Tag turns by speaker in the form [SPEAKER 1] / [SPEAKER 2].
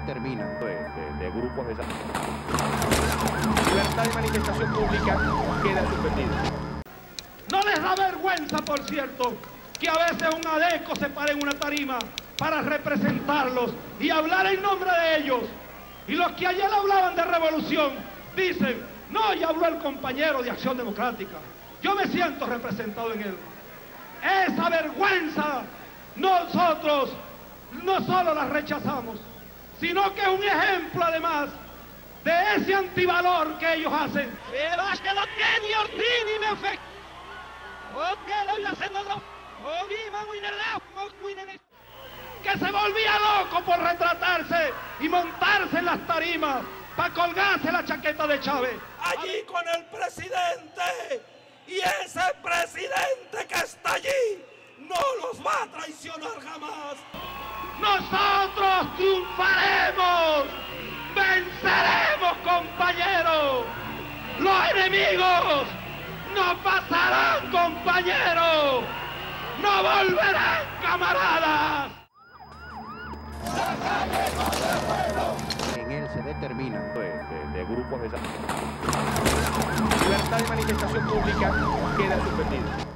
[SPEAKER 1] determina.
[SPEAKER 2] De grupos de esa...
[SPEAKER 3] Libertad de manifestación pública queda suspendida.
[SPEAKER 4] No les da vergüenza, por cierto, que a veces un adeco se pare en una tarima para representarlos y hablar en nombre de ellos. Y los que ayer hablaban de revolución dicen, no, ya habló el compañero de Acción Democrática. Yo me siento representado en él. Esa vergüenza nosotros no solo la rechazamos, sino que es un ejemplo además de ese antivalor que ellos hacen. Que se volvía loco por retratarse y montarse en las tarimas para colgarse la chaqueta de Chávez.
[SPEAKER 5] Allí con el presidente, y ese presidente que está allí no los va a traicionar jamás.
[SPEAKER 4] Nosotros triunfaremos, venceremos, compañeros. Los enemigos no pasarán, compañeros. No volverán, camaradas.
[SPEAKER 1] En él se determina.
[SPEAKER 2] De grupos de esa...
[SPEAKER 3] Libertad de manifestación pública queda suspendida.